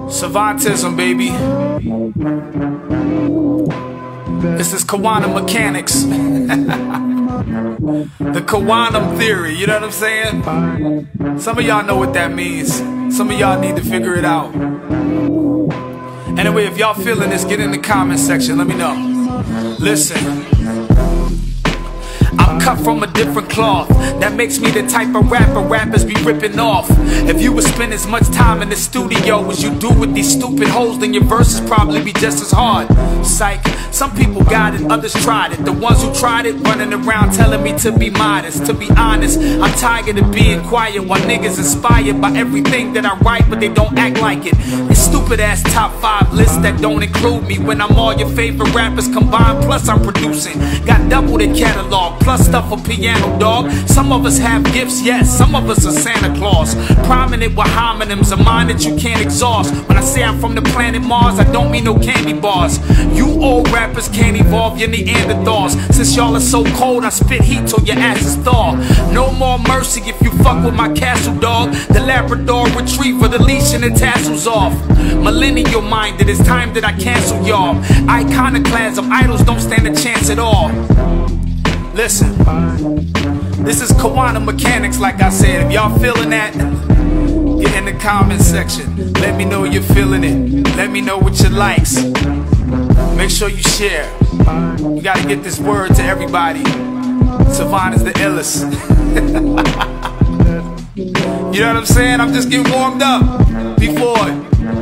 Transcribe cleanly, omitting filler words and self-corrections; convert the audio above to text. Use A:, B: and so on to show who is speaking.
A: Savantism, baby. This is quantum mechanics. The quantum theory, you know what I'm saying? Some of y'all know what that means. Some of y'all need to figure it out. Anyway, if y'all feeling this, get in the comment section, let me know. Listen, I'm cut from a different cloth. That makes me the type of rapper rappers be ripping off. If you would spend as much time in the studio as you do with these stupid hoes, then your verses probably be just as hard. Psych. Some people got it, others tried it. The ones who tried it running around telling me to be modest. To be honest, I'm tired of being quiet while niggas inspired by everything that I write, but they don't act like it. It's stupid ass top 5 lists that don't include me when I'm all your favorite rappers combined, plus I'm producing. Got double the catalog, plus stuff for piano, dog. Some of us have gifts, yes, some of us are Santa Claus. Prominent with homonyms, a mind that you can't exhaust. When I say I'm from the planet Mars, I don't mean no candy bars. You old rappers can't evolve your Neanderthals. Since y'all are so cold, I spit heat till your asses thaw. No more mercy if you fuck with my castle, dog. The Labrador retriever, the leash and the tassels off. Millennial minded, it's time that I cancel y'all. Iconoclasm, idols don't stand a chance at all. Listen, this is quantum mechanics, like I said. If y'all feeling that, get in the comment section. Let me know you're feeling it. Let me know what you likes. Make sure you share. You gotta get this word to everybody. Savant is the illest. You know what I'm saying? I'm just getting warmed up before it.